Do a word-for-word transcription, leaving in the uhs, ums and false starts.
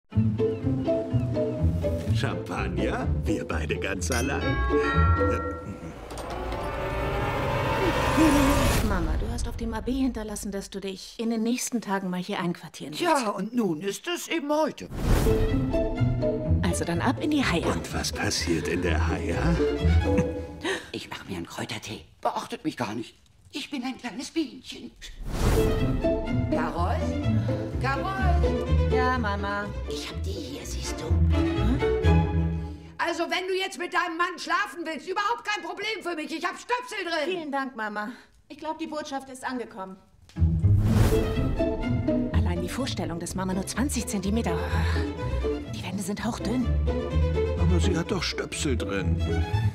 Champagner? Wir beide ganz allein? Mama, du hast auf dem A B hinterlassen, dass du dich in den nächsten Tagen mal hier einquartieren willst. Ja, und nun ist es eben heute. Also dann ab in die Haia. Und was passiert in der Haia? Ich mache mir einen Kräutertee. Beachtet mich gar nicht. Ich bin ein kleines Bienchen. Carol? Carol? Ja, Mama. Ich hab die hier, siehst du. Also, wenn du jetzt mit deinem Mann schlafen willst, überhaupt kein Problem für mich. Ich hab Stöpsel drin. Vielen Dank, Mama. Ich glaube, die Botschaft ist angekommen. Allein die Vorstellung, dass Mama nur zwanzig Zentimeter... Die Wände sind hauchdünn. Aber sie hat doch Stöpsel drin.